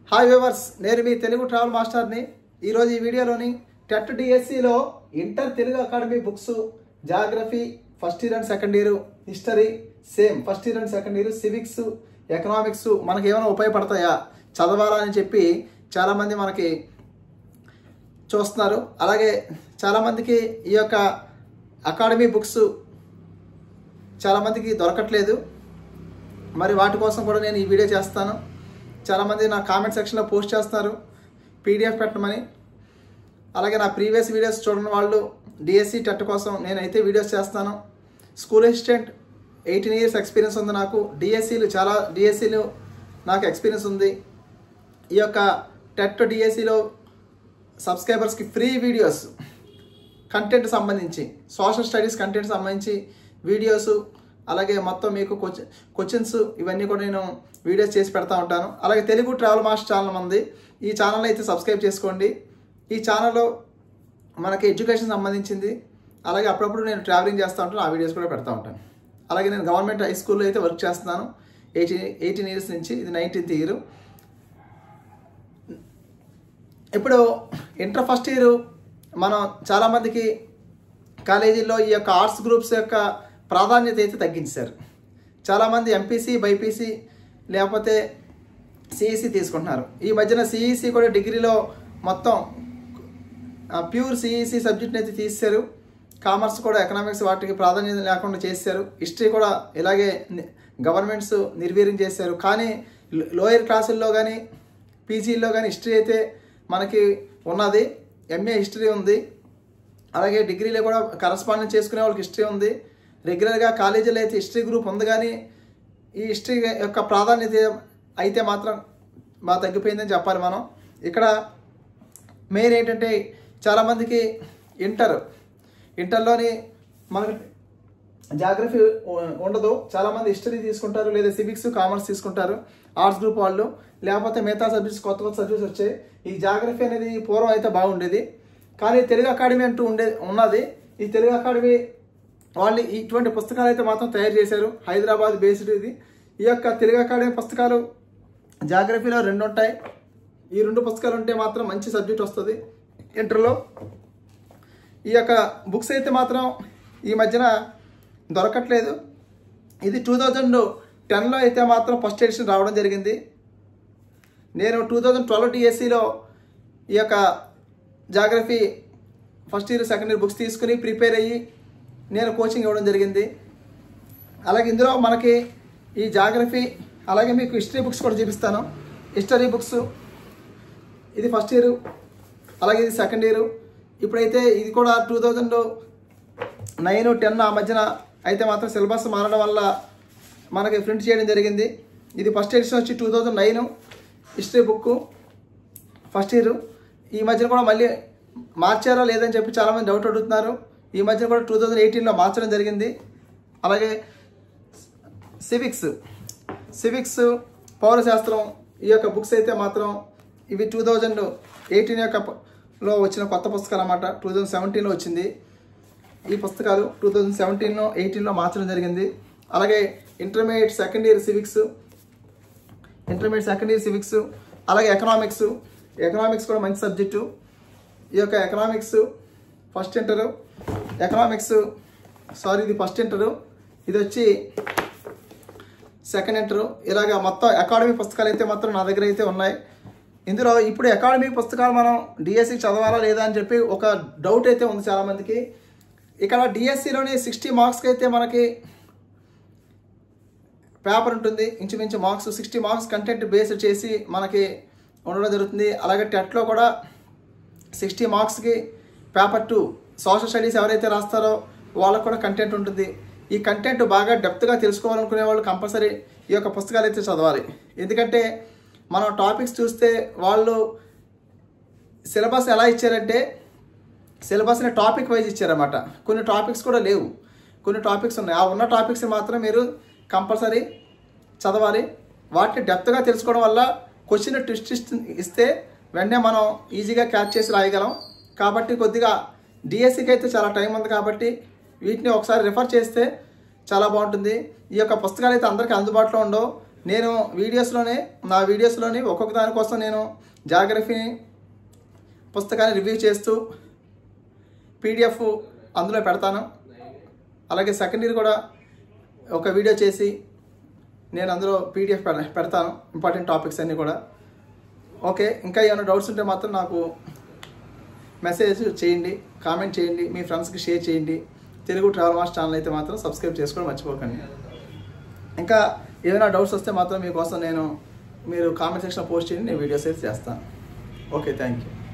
Hi viewers, నేను మీ Telugu travel మాస్టర్ని. ఈరోజు ఈ వీడియోలోని టెట్ డిఎస్సిలో inter Telugu academy books, geography first year and second year, history same first year and second year, civics, economics మనకి ఏమైనా ఉపయోగపడతాయా, చదవాలా అని చెప్పి చాలామంది మనకి చూస్తున్నారు. అలాగే చాలామందికి ఈ యొక్క అకాడమీ బుక్స్ చాలామందికి దొరకట్లేదు. మరి వాటి కోసం కూడా నేను ఈ వీడియో చేస్తాను. చాలామంది నా కామెంట్ సెక్షన్లో పోస్ట్ చేస్తున్నారు పీడిఎఫ్ పెట్టమని. అలాగే నా ప్రీవియస్ వీడియోస్ చూడని వాళ్ళు డిఎస్సి టెట్ కోసం నేనైతే వీడియోస్ చేస్తాను. స్కూల్ అసిస్టెంట్ 18 years ఎక్స్పీరియన్స్ ఉంది నాకు. డిఎస్సీలు నాకు ఎక్స్పీరియన్స్ ఉంది. ఈ యొక్క టెట్ డిఎస్సిలో సబ్స్క్రైబర్స్కి ఫ్రీ వీడియోస్, కంటెంట్ సంబంధించి, సోషల్ స్టడీస్ కంటెంట్ సంబంధించి వీడియోస్, అలాగే మొత్తం మీకు క్వశ్చన్స్ ఇవన్నీ కూడా నేను వీడియోస్ చేసి పెడతా ఉంటాను. అలాగే తెలుగు ట్రావెల్ మాస్టర్ ఛానల్ ఉంది. ఈ ఛానల్ అయితే సబ్స్క్రైబ్ చేసుకోండి. ఈ ఛానల్లో మనకి ఎడ్యుకేషన్ సంబంధించింది, అలాగే అప్పుడప్పుడు నేను ట్రావెలింగ్ చేస్తూ ఉంటాను, ఆ వీడియోస్ కూడా పెడతా ఉంటాను. అలాగే నేను గవర్నమెంట్ హై స్కూల్లో అయితే వర్క్ చేస్తున్నాను 18 years నుంచి. ఇది 19th year. ఇప్పుడు ఇంటర్ ఫస్ట్ ఇయర్ మనం చాలామందికి కాలేజీల్లో ఈ యొక్క ఆర్ట్స్ గ్రూప్స్ యొక్క ప్రాధాన్యత అయితే తగ్గించారు. చాలామంది ఎంపీసీ, బైపీసీ లేకపోతే సిఈసి తీసుకుంటున్నారు. ఈ మధ్యన సిఈసి కూడా డిగ్రీలో మొత్తం ప్యూర్ సిఈసి సబ్జెక్ట్ని అయితే తీశారు. కామర్స్ కూడా, ఎకనామిక్స్ వాటికి ప్రాధాన్యత లేకుండా చేశారు. హిస్టరీ కూడా ఇలాగే గవర్నమెంట్స్ నిర్వీర్యం చేశారు. కానీ లోయర్ క్లాసుల్లో కానీ పీజీల్లో కానీ హిస్టరీ అయితే మనకి ఉన్నది. ఎంఏ హిస్టరీ ఉంది. అలాగే డిగ్రీలో కూడా కరస్పాండెన్స్ చేసుకునే వాళ్ళకి హిస్టరీ ఉంది. రెగ్యులర్గా కాలేజీలో అయితే హిస్టరీ గ్రూప్ ఉంది. కానీ ఈ హిస్టరీ యొక్క ప్రాధాన్యత అయితే మాత్రం బాగా తగ్గిపోయిందని చెప్పాలి మనం. ఇక్కడ మెయిన్ ఏంటంటే చాలామందికి ఇంటర్లోని మనకి జాగ్రఫీ ఉండదు. చాలామంది హిస్టరీ తీసుకుంటారు, లేదా సివిక్స్, కామర్స్ తీసుకుంటారు ఆర్ట్స్ గ్రూప్ వాళ్ళు. లేకపోతే మిగతా సబ్జెక్ట్స్, కొత్త సబ్జెక్ట్స్ వచ్చాయి. ఈ జాగ్రఫీ అనేది పూర్వం అయితే బాగుండేది. కానీ తెలుగు అకాడమీ అంటూ ఉన్నది. ఈ తెలుగు అకాడమీ వాళ్ళు ఇటువంటి పుస్తకాలు అయితే మాత్రం తయారు చేశారు. హైదరాబాద్ బేస్డ్ ఇది. ఈ యొక్క తెలుగు అకాడమీ పుస్తకాలు జాగ్రఫీలో 2 ఉంటాయి. ఈ 2 పుస్తకాలు ఉంటే మాత్రం మంచి సబ్జెక్ట్ వస్తుంది ఇంటర్లో. ఈ యొక్క బుక్స్ అయితే మాత్రం ఈ మధ్యన దొరకట్లేదు. ఇది 2010లో అయితే మాత్రం ఫస్ట్ ఎడిషన్ రావడం జరిగింది. నేను 2012 డిఎస్సిలో ఈ యొక్క geography first year, second year books తీసుకుని ప్రిపేర్ అయ్యి నేను కోచింగ్ ఇవ్వడం జరిగింది. అలాగే ఇందులో మనకి ఈ జాగ్రఫీ, అలాగే మీకు హిస్టరీ బుక్స్ కూడా చూపిస్తాను. హిస్టరీ బుక్స్ ఇది ఫస్ట్ ఇయర్, అలాగే ఇది సెకండ్ ఇయర్. ఇప్పుడైతే ఇది కూడా 2009, 10 ఆ మధ్యన అయితే మాత్రం సిలబస్ మారడం వల్ల మనకి ప్రింట్ చేయడం జరిగింది. ఇది ఫస్ట్ ఎడిషన్ వచ్చి 2009 హిస్టరీ బుక్ ఫస్ట్ ఇయర్. ఈ మధ్యన కూడా మళ్ళీ మార్చారా లేదని చెప్పి చాలామంది డౌట్ అడుగుతున్నారు. ఈ మధ్యన కూడా 2018లో మార్చడం జరిగింది. అలాగే సివిక్స్, పౌరశాస్త్రం ఈ యొక్క బుక్స్ అయితే మాత్రం ఇవి 2018 లో వచ్చిన కొత్త పుస్తకాలు అన్నమాట. 2017లో వచ్చింది ఈ పుస్తకాలు. 2017, 18లో మార్చడం జరిగింది. అలాగే ఇంటర్మీడియట్ సెకండ్ ఇయర్ సివిక్స్, అలాగే ఎకనామిక్స్ కూడా మంచి సబ్జెక్టు. ఈ యొక్క ఎకనామిక్స్ ఫస్ట్ ఇంటరు, ఇది ఫస్ట్ ఇంటరు, ఇది వచ్చి సెకండ్ ఇంటరు. ఇలాగ మొత్తం అకాడమీ పుస్తకాలు అయితే మాత్రం నా దగ్గర అయితే ఉన్నాయి. ఇందులో ఇప్పుడు అకాడమీ పుస్తకాలు మనం డిఎస్సి చదవాలా లేదా అని చెప్పి ఒక డౌట్ అయితే ఉంది చాలామందికి. ఇక్కడ డిఎస్సిలోని 60 మార్క్స్కి అయితే మనకి పేపర్ ఉంటుంది. ఇంచుమించు మార్క్స్ 60 మార్క్స్ కంటెంట్ బేస్డ్ చేసి మనకి ఉండడం జరుగుతుంది. అలాగే టెట్లో కూడా 60 మార్క్స్కి పేపర్ 2 సోషల్ స్టడీస్ ఎవరైతే రాస్తారో వాళ్ళకు కూడా కంటెంట్ ఉంటుంది. ఈ కంటెంట్ బాగా డెప్త్గా తెలుసుకోవాలనుకునే వాళ్ళు కంపల్సరీ ఈ యొక్క పుస్తకాలు అయితే చదవాలి. ఎందుకంటే మనం టాపిక్స్ చూస్తే వాళ్ళు సిలబస్ ఎలా ఇచ్చారంటే సిలబస్ని టాపిక్ వైజ్ ఇచ్చారన్నమాట. కొన్ని టాపిక్స్ కూడా లేవు, కొన్ని టాపిక్స్ ఉన్నాయి. ఆ ఉన్న టాపిక్స్ మాత్రం మీరు కంపల్సరీ చదవాలి. వాటిని డెప్త్గా తెలుసుకోవడం వల్ల క్వశ్చన్ ట్విస్ట్ ఇస్తే వెంటనే మనం ఈజీగా క్యాచ్ చేసి రాయగలం. కాబట్టి కొద్దిగా డిఎస్సికి అయితే చాలా టైం ఉంది కాబట్టి వీటిని ఒకసారి రిఫర్ చేస్తే చాలా బాగుంటుంది. ఈ యొక్క పుస్తకాలు అయితే అందరికీ అందుబాటులో ఉండవు. నేను నా వీడియోస్లోని ఒక్కొక్క దానికోసం నేను జాగ్రఫీని పుస్తకాన్ని రివ్యూ చేస్తూ PDF అందులో పెడతాను. అలాగే సెకండ్ ఇయర్ కూడా ఒక వీడియో చేసి నేను అందులో PDF పెడతాను, ఇంపార్టెంట్ టాపిక్స్ అన్నీ కూడా. ఓకే, ఇంకా ఏమైనా డౌట్స్ ఉంటే మాత్రం నాకు మెసేజ్ చేయండి, కామెంట్ చేయండి, మీ ఫ్రెండ్స్కి షేర్ చేయండి. తెలుగు ట్రావెల్ మాస్టర్ ఛానల్ అయితే మాత్రం సబ్స్క్రైబ్ చేసుకోవడం మర్చిపోకండి. ఇంకా ఏమైనా డౌట్స్ వస్తే మాత్రం మీకోసం మీరు కామెంట్ సెక్షన్లో పోస్ట్ చేయండి, నేను వీడియోస్ అయితే చేస్తాను. Okay, thank you.